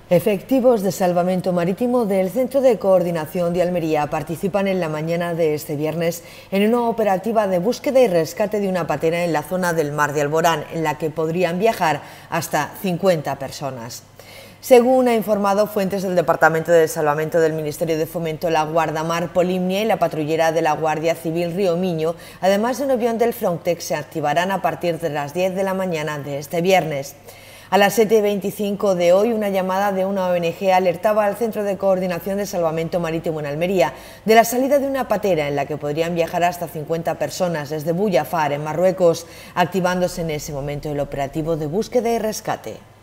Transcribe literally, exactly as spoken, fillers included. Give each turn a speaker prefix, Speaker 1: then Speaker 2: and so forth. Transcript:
Speaker 1: Efectivos de salvamento marítimo del Centro de Coordinación de Almería participan en la mañana de este viernes en una operativa de búsqueda y rescate de una patera en la zona del Mar de Alborán, en la que podrían viajar hasta cincuenta personas. Según ha informado fuentes del Departamento de Salvamento del Ministerio de Fomento, la Guardamar Polimnia y la patrullera de la Guardia Civil Río Miño, además de un avión del Frontex, se activarán a partir de las diez de la mañana de este viernes. A las siete y veinticinco de hoy, una llamada de una O N G alertaba al Centro de Coordinación de Salvamento Marítimo en Almería de la salida de una patera en la que podrían viajar hasta cincuenta personas desde Buyafar, en Marruecos, activándose en ese momento el operativo de búsqueda y rescate.